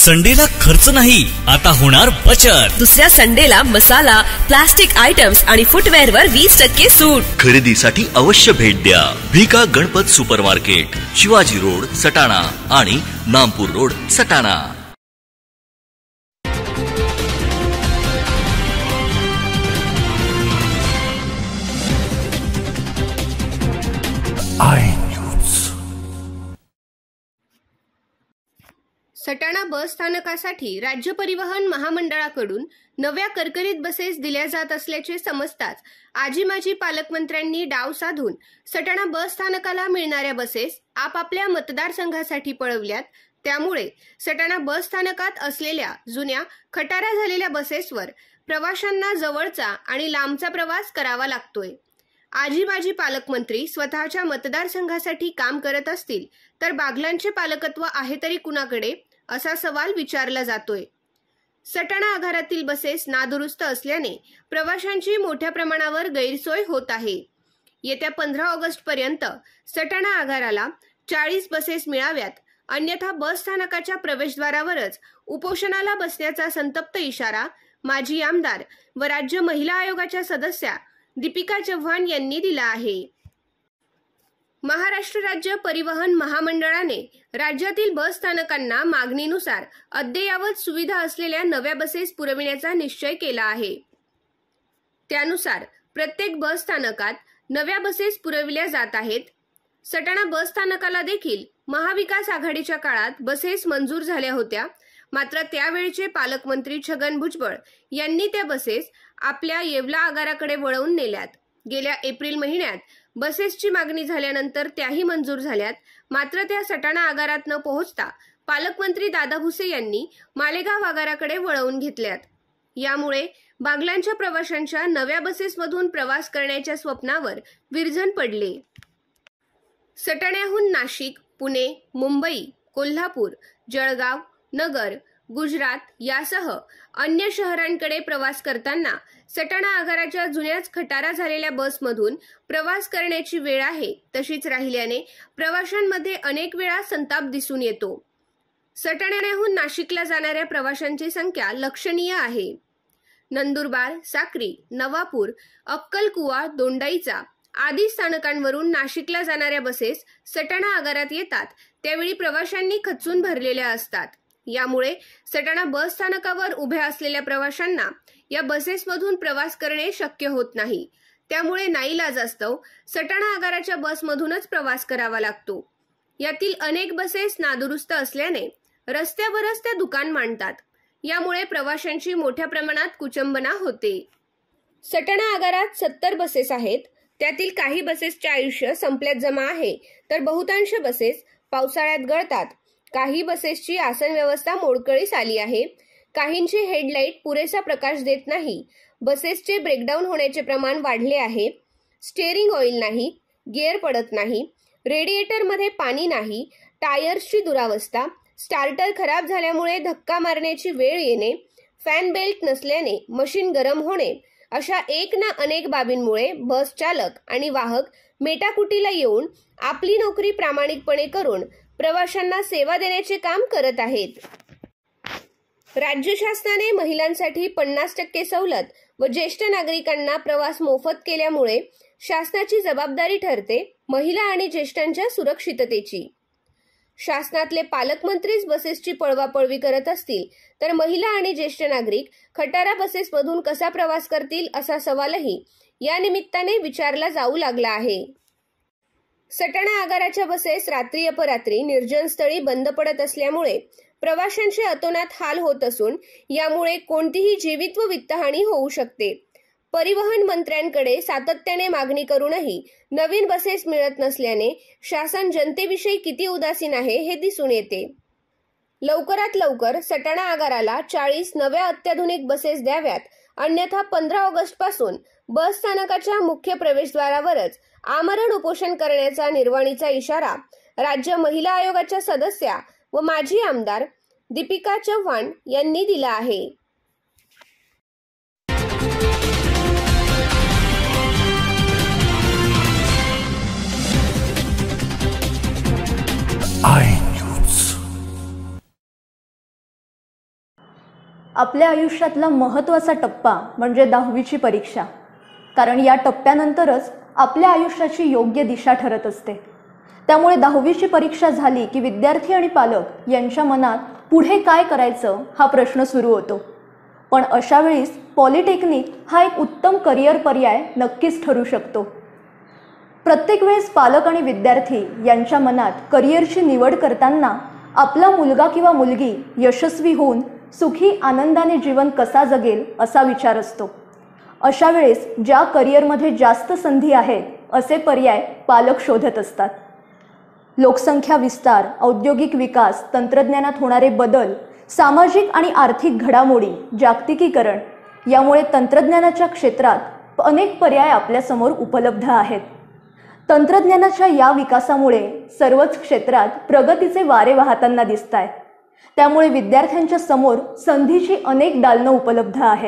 संडेला खर्च नाही, आता होणार बचत। दुसऱ्या संडेला मसाला, प्लास्टिक आयटम्स आणि फुटवेअर वर 20% सूट। खरेदीसाठी अवश्य भेट द्या Bhika Ganpat super market, Shivaji road Satana आणि नामपूर रोड सटाणा। सटाणा बस स्थानकासाठी राज्य परिवहन महामंडळाकडून नव्या करकरीत बसेस दिल्या जात असल्याचे समजताच आजी माजी पालकमंत्र्यांनी डाव साधून सटाणा बस स्थानकाला मिळणाऱ्या बसेस आपापल्या मतदारसंघासाठी पळवल्यात। त्यामुळे सटाणा बस स्थानकात असलेल्या जुन्या खटारा झालेल्या बसेसवर प्रवाशांना जवळचा आणि लांबचा प्रवास करावा लागतोय। आजी माजी पालकमंत्री स्वतःच्या मतदारसंघासाठी काम करत असतील तर बागलांचे पालकत्व आहे तरी कुणाकडे, असा सवाल विचारला जातोय। सटाणा आगारातील बसेस नादुरुस्त असल्याने प्रवाशांची मोठ्या प्रमाणावर गैरसोय होत आहे। येत्या 15 ऑगस्ट पर्यंत सटाणा आगाराला 40 बसेस मिळाव्यात, अन्यथा बस स्थानकाच्या प्रवेशद्वारावरच उपोषणाला बसण्याचा संतप्त इशारा माजी आमदार व राज्य महिला आयोगाच्या सदस्या दीपिका चव्हाण यांनी दिला आहे। महाराष्ट्र राज्य परिवहन महामंडळाने राज्यातील बस स्थानकांना मागणीनुसार अद्ययावत सुविधा असलेल्या नव्या बसेस पुरविण्याचा निश्चय केला आहे। त्यानुसार प्रत्येक बस स्थानकात नव्या बसेस पुरविल्या जात आहेत। सटाणा बस स्थानकाला देखील महाविकास आघाडीच्या काळात बसेस मंजूर झाल्या होत्या, मात्र त्यावेळचे पालकमंत्री छगन भुजबळ यांनी त्या बसेस आपल्या येवला आगाराकडे वळवून नेल्यात। गेल्या एप्रिल महिन्यात बसेसची मागणी झाल्यानंतर त्याही मंजूर झाल्यात, मात्र त्या सटाणा आगारात न पोहोचता पालकमंत्री दादा भुसे यांनी मालेगाव आगाराकडे वळवून घेतल्यात। यामुळे बागलांच्या प्रवाशांच्या नव्या बसेसमधून प्रवास करण्याच्या स्वप्नावर विरजण पडले। सटाण्याहून नाशिक, पुणे, मुंबई, कोल्हापूर, जळगाव, नगर, गुजरात यासह अन्य शहरांकडे प्रवास करताना सटाणा आगाराच्या जुन्याच खटारा झालेल्या बसमधून प्रवास करण्याची वेळ आहे तशीच राहिल्याने प्रवाशांमध्ये अनेक वेळा संताप दिसून येतो। सटाण्याहून नाशिकला जाणाऱ्या प्रवाशांची संख्या लक्षणीय आहे। नंदुरबार, साक्री, नवापूर, अक्कलकुवा, दोंडाईचा आदी स्थानकांवरून नाशिकला जाणाऱ्या बसेस सटाणा आगारात येतात, त्यावेळी प्रवाशांनी खचून भरलेल्या असतात। यामुळे सटाणा बस स्थानकावर उभ्या असलेल्या प्रवाशांना या बसेसमधून प्रवास करणे शक्य होत नाही। त्यामुळे नाईलाजास्तव सटाणा आगाराच्या बसमधूनच प्रवास करावा लागतो। यातील अनेक बसेस नादुरुस्त असल्याने रस्त्यावरच त्या दुकान मांडतात, यामुळे प्रवाशांची मोठ्या प्रमाणात कुचंबना होते। सटाणा आगारात 70 बसेस आहेत, त्यातील काही बसेसचे आयुष्य संपल्यात जमा आहे, तर बहुतांश बसेस पावसाळ्यात गळतात। काही बसेसची आसन व्यवस्था मोडकळीस आली आहे, काहींची हेडलाईट पुरेसा प्रकाश देत नाही, बसेसचे ब्रेकडाऊन होण्याचे प्रमाण वाढले आहे, स्टेअरिंग ऑइल नाही, गिअर पडत नाही, रेडिएटरमध्ये पाणी नाही, टायर्सची दुरावस्था, स्टार्टर खराब झाल्यामुळे धक्का मारण्याची वेळ येणे, फॅन बेल्ट नसल्याने मशीन गरम होणे, अशा एक ना अनेक बाबींमुळे बस चालक आणि वाहक मेटाकुटीला येऊन आपली नोकरी प्रामाणिकपणे करून प्रवाशांना सेवा देण्याचे काम करत आहेत। राज्य शासनाने महिलांसाठी 50% सवलत व ज्येष्ठ नागरिकांना प्रवास मोफत केल्यामुळे शासनाची जबाबदारी ठरते महिला आणि ज्येष्ठांच्या सुरक्षिततेची। शासनातले पालकमंत्रीच बसेसची पळवापळवी करत असतील तर महिला आणि ज्येष्ठ नागरिक खटारा बसेसमधून कसा प्रवास करतील, असा सवालही या निमित्ताने विचारला जाऊ लागला आहे। सटाणा आगाराच्या बसेस रात्री अपरात्री निर्जन स्थळी बंद पडत असल्यामुळे प्रवाशांचे अतोनात हाल होत असून यामुळे कोणतीही जीवित व वित्तहानी होऊ शकते। परिवहन मंत्र्यांकडे सातत्याने मागणी करूनही नवीन बसेस मिळत नसल्याने शासन जनतेविषयी किती उदासीन आहे हे दिसून येते। लवकरात लवकर सटाणा आगाराला 40 नव्या अत्याधुनिक बसेस द्याव्यात, अन्यथा 15 ऑगस्ट पासून बस स्थानकाच्या मुख्य प्रवेशद्वारावरच आमरण उपोषण करण्याचा निर्वाणीचा इशारा राज्य महिला आयोगाच्या सदस्या व माजी आमदार दीपिका चव्हाण यांनी दिला आहे। आपल्या आयुष्यातला महत्त्वाचा टप्पा म्हणजे 10वीची परीक्षा. कारण या टप्प्यानंतरच आपल्या आयुष्याची योग्य दिशा ठरत असते. त्यामुळे 10वीची परीक्षा झाली की विद्यार्थी आणि पालक यांच्या मनात पुढे काय करायचं हा प्रश्न सुरू होतो. पण अशा वेळीस पॉलिटेक्निक हा एक उत्तम करिअर पर्याय नक्कीच ठरू शकतो. प्रत्येक वेळेस पालक आणि विद्यार्थी यांच्या मनात करिअरची निवड करताना आपला मुलगा किंवा मुलगी यशस्वी होऊन सुखी आनंदाने जीवन कसा जगेल असा विचार असतो. अशा वेळेस ज्या करिअरमध्ये जास्त संधी आहेत असे पर्याय पालक शोधत असतात. लोकसंख्या विस्तार, औद्योगिक विकास, तंत्रज्ञानात होणारे बदल, सामाजिक आणि आर्थिक घडामोडी, जागतिकीकरण यामुळे तंत्रज्ञानाच्या क्षेत्रात अनेक पर्याय आपल्यासमोर उपलब्ध आहेत. तंत्रज्ञानाच्या या विकासामुळे सर्वच क्षेत्रात प्रगतीचे वारे वाहताना दिसत आहेत. त्यामुळे विद्यार्थ्यांच्या समोर संधीची अनेक दालनं उपलब्ध आहेत.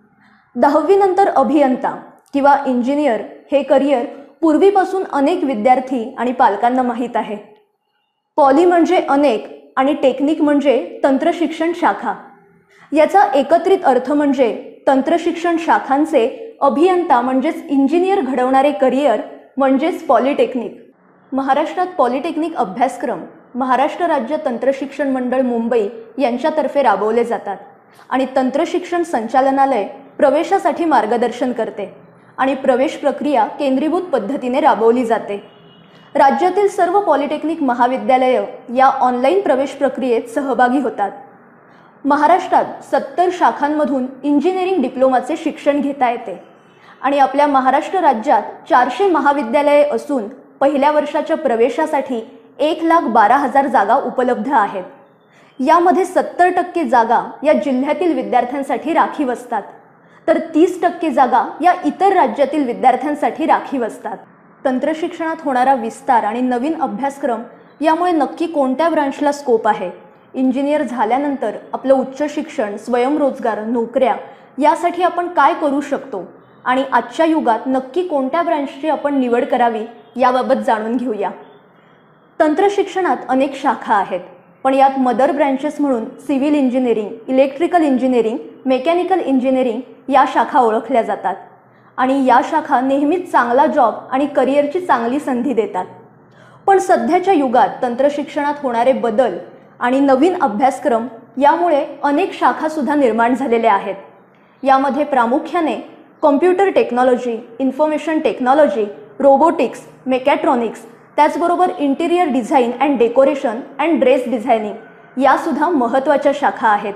10वी नंतर अभियंता किंवा इंजिनियर हे करिअर पूर्वीपासून अनेक विद्यार्थी आणि पालकांना माहीत आहे. पॉली म्हणजे अनेक आणि टेक्निक म्हणजे तंत्रशिक्षण शाखा. याचा एकत्रित अर्थ म्हणजे तंत्रशिक्षण शाखांचे अभियंता म्हणजेच इंजिनियर घडवणारे करिअर म्हणजेच पॉलिटेक्निक. महाराष्ट्रात पॉलिटेक्निक अभ्यासक्रम महाराष्ट्र राज्य तंत्रशिक्षण मंडळ मुंबई यांच्यातर्फे राबवले जातात आणि तंत्रशिक्षण संचालनालय प्रवेशासाठी मार्गदर्शन करते आणि प्रवेश प्रक्रिया केंद्रीभूत पद्धतीने राबवली जाते. राज्यातील सर्व पॉलिटेक्निक महाविद्यालये या ऑनलाईन प्रवेश प्रक्रियेत सहभागी होतात. महाराष्ट्रात 70 शाखांमधून इंजिनिअरिंग डिप्लोमाचे शिक्षण घेता येते आणि आपल्या महाराष्ट्र राज्यात 400 महाविद्यालये असून पहिल्या वर्षाच्या प्रवेशासाठी 1,12,000 जागा उपलब्ध आहेत. यामध्ये 70% जागा या जिल्ह्यातील विद्यार्थ्यांसाठी राखीव असतात, तर 30% जागा या इतर राज्यातील विद्यार्थ्यांसाठी राखीव असतात. तंत्रशिक्षणात होणारा विस्तार आणि नवीन अभ्यासक्रम यामुळे नक्की कोणत्या ब्रांचला स्कोप आहे, इंजिनियर झाल्यानंतर आपलं उच्च शिक्षण, स्वयंरोजगार, नोकऱ्या यासाठी आपण काय करू शकतो आणि आजच्या युगात नक्की कोणत्या ब्रांचची आपण निवड करावी याबाबत जाणून घेऊया. तंत्रशिक्षणात अनेक शाखा आहेत, पण यात मदर ब्रँचेस म्हणून civil engineering, electrical engineering, mechanical engineering या शाखा ओळखल्या जातात आणि या शाखा नेहमीच चांगला जॉब आणि करिअरची चांगली संधी देतात. पण सध्याच्या युगात तंत्रशिक्षणात होणारे बदल आणि नवीन अभ्यासक्रम यामुळे अनेक शाखासुद्धा निर्माण झालेल्या आहेत. यामध्ये प्रामुख्याने computer technology, information technology, robotics, mechatronics, त्याचबरोबर interior design and decoration and dress designing यासुद्धा महत्त्वाच्या शाखा आहेत.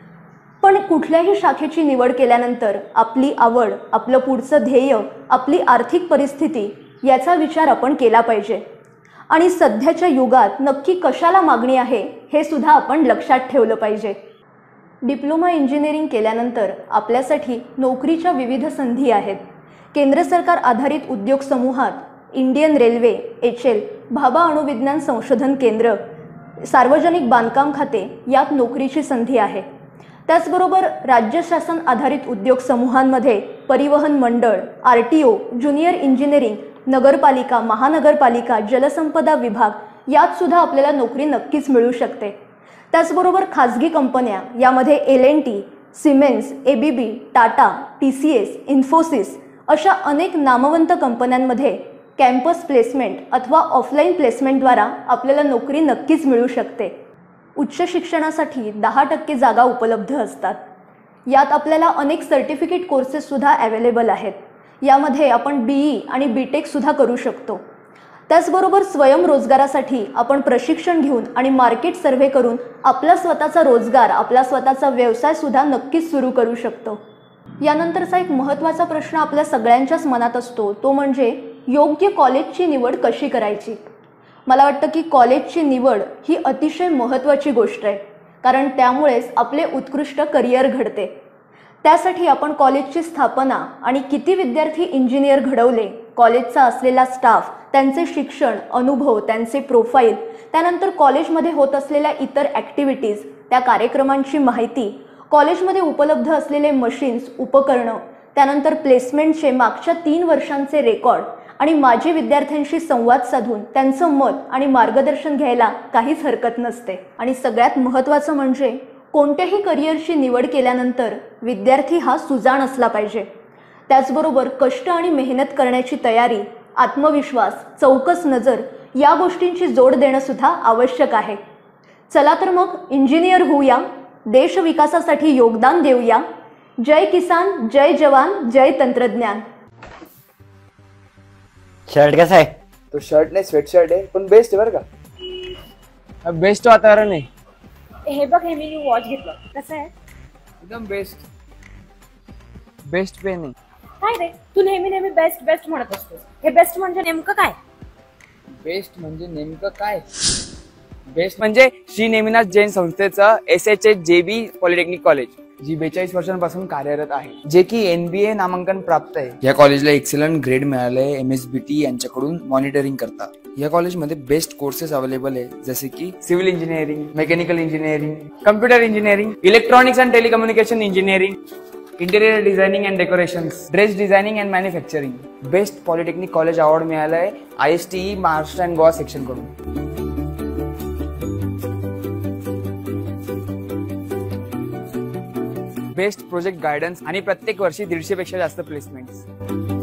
पण कुठल्याही शाखेची निवड केल्यानंतर आपली आवड, आपलं पुढचं ध्येय, आपली आर्थिक परिस्थिती याचा विचार आपण केला पाहिजे आणि सध्याच्या युगात नक्की कशाला मागणी आहे हे सुद्धा आपण लक्षात ठेवलं पाहिजे. डिप्लोमा इंजिनिअरिंग केल्यानंतर आपल्यासाठी नोकरीच्या विविध संधी आहेत. केंद्र सरकार आधारित उद्योग समूहात इंडियन रेल्वे, HL, भाभा अणुविज्ञान संशोधन केंद्र, सार्वजनिक बांधकाम खाते यात नोकरीची संधी आहे. त्याचबरोबर राज्य शासन आधारित उद्योग समूहांमध्ये परिवहन मंडळ, RTO, ज्युनियर इंजिनिअरिंग, नगरपालिका, महानगरपालिका, जलसंपदा विभाग यात सुद्धा आपल्याला नोकरी नक्कीच मिळू शकते. त्याचबरोबर खाजगी कंपन्या यामध्ये L&T, Siemens, ABB, Tata, TCS, Infosys अशा अनेक नामवंत कंपन्यांमध्ये कॅम्पस प्लेसमेंट अथवा ऑफलाईन प्लेसमेंटद्वारा आपल्याला नोकरी नक्कीच मिळू शकते. उच्च शिक्षणासाठी 10% जागा उपलब्ध असतात. यात आपल्याला अनेक सर्टिफिकेट कोर्सेससुद्धा अवेलेबल आहेत. यामध्ये आपण BE आणि BTech सुद्धा करू शकतो. त्याचबरोबर स्वयंरोजगारासाठी आपण प्रशिक्षण घेऊन आणि मार्केट सर्व्हे करून आपला स्वतःचा रोजगार, आपला स्वतःचा व्यवसायसुद्धा नक्कीच सुरू करू शकतो. यानंतरचा एक महत्त्वाचा प्रश्न आपल्या सगळ्यांच्याच मनात असतो, तो म्हणजे योग्य कॉलेजची निवड कशी करायची. मला वाटतं की कॉलेजची निवड ही अतिशय महत्त्वाची गोष्ट आहे, कारण त्यामुळेच आपले उत्कृष्ट करिअर घडते. त्यासाठी आपण कॉलेजची स्थापना आणि किती विद्यार्थी इंजिनियर घडवले, कॉलेजचा असलेला स्टाफ, त्यांचे शिक्षण, अनुभव, त्यांचे प्रोफाईल, त्यानंतर कॉलेजमध्ये होत असलेल्या इतर ॲक्टिव्हिटीज, त्या कार्यक्रमांची माहिती, कॉलेजमध्ये उपलब्ध असलेले मशीन्स, उपकरणं, त्यानंतर प्लेसमेंटचे मागच्या 3 वर्षांचे रेकॉर्ड आणि माजी विद्यार्थ्यांशी संवाद साधून त्यांचं मत आणि मार्गदर्शन घ्यायला काहीच हरकत नसते. आणि सगळ्यात महत्त्वाचं म्हणजे कोणत्याही करिअरची निवड केल्यानंतर विद्यार्थी हा सुजाण असला पाहिजे. त्याचबरोबर कष्ट आणि मेहनत करण्याची तयारी, आत्मविश्वास, चौकस नजर या गोष्टींची जोड देणं सुद्धा आवश्यक आहे. चला तर मग इंजिनियर होऊया, देश विकासासाठी योगदान देऊया. जय किसान, जय जवान, जय तंत्रज्ञान. शर्ट कसा आहे? तो शर्ट नाही स्वेटशर्ट आहे, पण बेस्ट आहे बरं का. बेस्ट वातावरण आहे. हे बघ, हे मी वॉच घेतलं, कसं आहे? एकदम बेस्ट. बेस्ट पेन आहे. काय रे, तू नेहमी नेहमी बेस्ट बेस्ट म्हणत असतोस. हे बेस्ट म्हणजे नेमकं काय? बेस्ट म्हणजे नेमकं काय? बेस्ट म्हणजे श्री नेमिनाथ जैन संस्थेचं SHJB पॉलिटेक्निक कॉलेज, जी 42 वर्षांपासून कार्यरत आहे, जे की NBA नामांकन प्राप्त आहे. या कॉलेजला एक्सलंट ग्रेड मिळाले. MSBT यांच्याकडून मॉनिटरिंग करतात. या कॉलेजमध्ये बेस्ट कोर्सेस अवेलेबल आहे, जसे की civil engineering, mechanical engineering, computer engineering, electronics and telecommunication engineering, interior designing and decorations, dress designing and manufacturing. Best polytechnic college award मिळालाय ISTE Maharashtra and Goa section कडून. बेस्ट प्रोजेक्ट गायडन्स आणि प्रत्येक वर्षी 150 पेक्षा जास्त प्लेसमेंट्स.